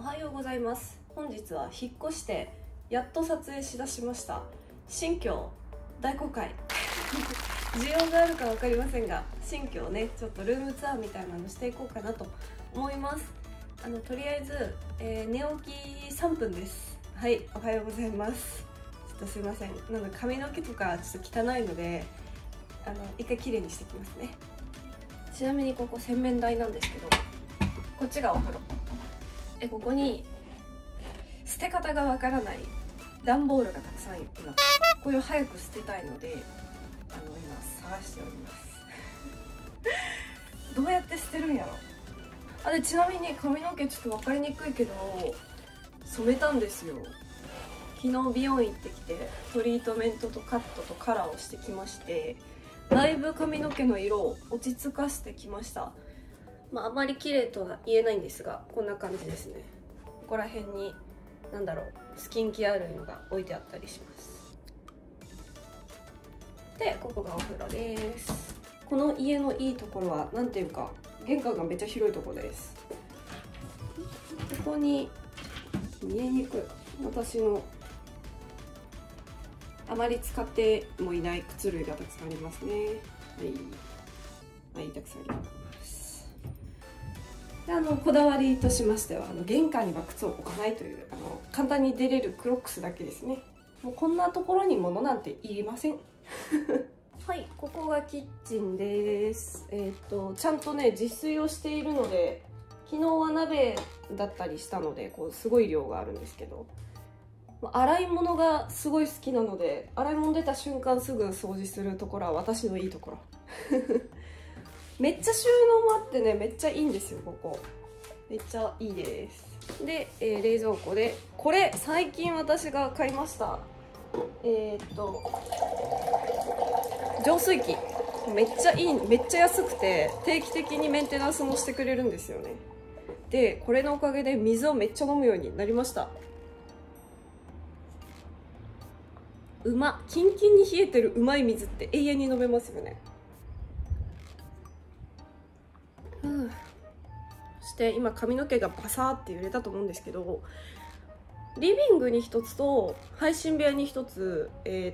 はようございます。本日は引っ越してやっと撮影しだしました。新居大公開需要があるか分かりませんが、新居をねちょっとルームツアーみたいなのしていこうかなと思います。とりあえず、寝起き3分です。はい、おはようございます。ちょっとすいません、なので髪の毛とかちょっと汚いので一回きれいにしてきますね。ちなみにここ洗面台なんですけど、こっちがお風呂。ここに捨て方がわからない段ボールがたくさん今これを早く捨てたいので今探しておりますどうやって捨てるんやろ。でちなみに髪の毛ちょっと分かりにくいけど染めたんですよ。昨日美容院行ってきてトリートメントとカットとカラーをしてきまして、だいぶ髪の毛の色を落ち着かせてきました。あまり綺麗とは言えないんですが、こんな感じですね。ここら辺にスキンケア類のが置いてあったりします。でここがお風呂です。この家のいいところはなんていうか、玄関がめっちゃ広いところです。ここに見えにくい私のあまり使ってもいない靴類がたくさんありますね。はい、たくさんあります。でこだわりとしましては玄関には靴を置かないという簡単に出れるクロックスだけですね。もうこんなところに物なんていりませんはい、ここがキッチンです。ちゃんとね自炊をしているので、昨日は鍋だったりしたのですごい量があるんですけど、洗い物がすごい好きなので、洗い物出た瞬間すぐ掃除するところは私のいいところめっちゃ収納もあってね、めっちゃいいんですよ。ここめっちゃいいです。で、冷蔵庫でこれ最近私が買いました浄水器。めっちゃいい、めっちゃ安くて定期的にメンテナンスもしてくれるんですよね。でこれのおかげで水をめっちゃ飲むようになりました。キンキンに冷えてるうまい水って永遠に飲めますよね。そして今髪の毛がバサーって揺れたと思うんですけど、リビングに1つと配信部屋に1つ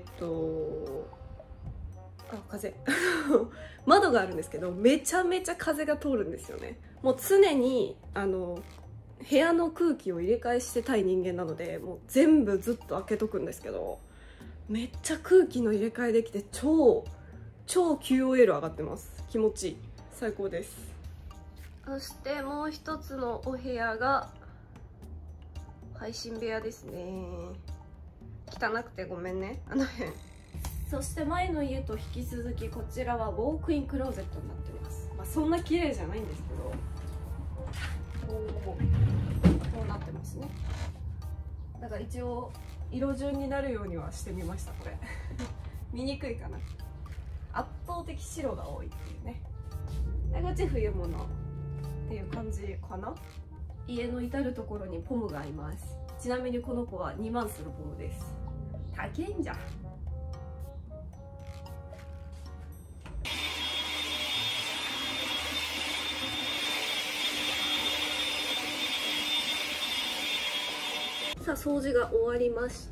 風窓があるんですけど、めちゃめちゃ風が通るんですよね。もう常に部屋の空気を入れ替えしてたい人間なので、もう全部ずっと開けとくんですけど、めっちゃ空気の入れ替えできて超 QOL 上がってます。気持ちいい、最高です。そしてもう一つのお部屋が配信部屋ですね。汚くてごめんね、辺。そして前の家と引き続きこちらはウォークインクローゼットになってます。そんな綺麗じゃないんですけど、こうなってますね。だから一応色順になるようにはしてみました。これ見にくいかな。圧倒的白が多いっていうね。でこっち冬物っていう感じかな。家の至る所にポムがいます。ちなみにこの子は2万するポムです。高いんじゃ。さあ掃除が終わりまして、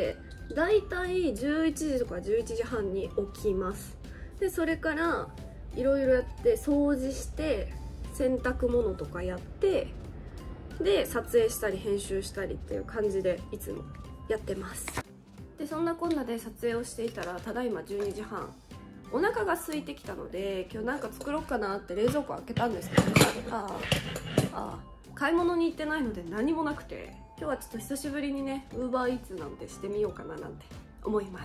だいたい11時とか11時半に起きます。でそれからいろいろやって掃除して洗濯物とかやって、で撮影したり編集したりっていう感じでいつもやってます。でそんなこんなで撮影をしていたら、ただいま12時半、お腹が空いてきたので今日なんか作ろうかなって冷蔵庫開けたんですけど、買い物に行ってないので何もなくて、今日はちょっと久しぶりにね UberEats なんてしてみようかななんて思います。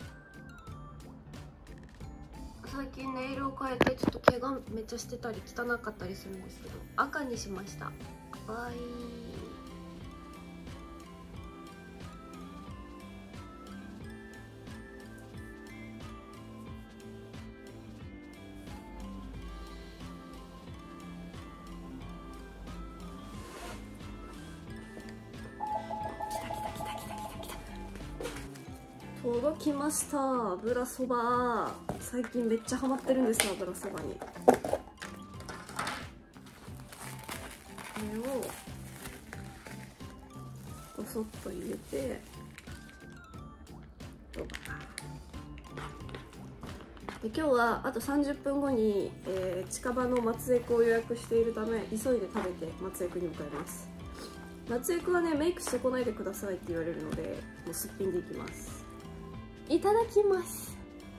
最近ネイルを変えてちょっと毛がめっちゃしてたり汚かったりするんですけど、赤にしました。かわいい。届きました。油そば。最近めっちゃハマってるんですよ、油そばに。これをそっと入れて、どうかな。で今日はあと30分後に、近場の松江区を予約しているため急いで食べて松江区に向かいます。松江区はね、メイクしてこないでくださいって言われるので、もうすっぴんでいきます。いただきます。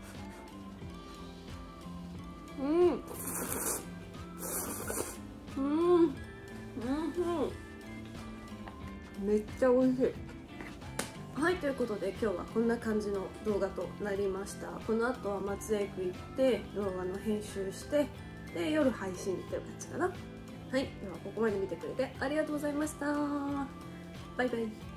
めっちゃ美味しい。はい、ということで今日はこんな感じの動画となりました。この後は松江区行って動画の編集して、で夜配信っていう感じかな。はい、ではここまで見てくれてありがとうございました。バイバイ。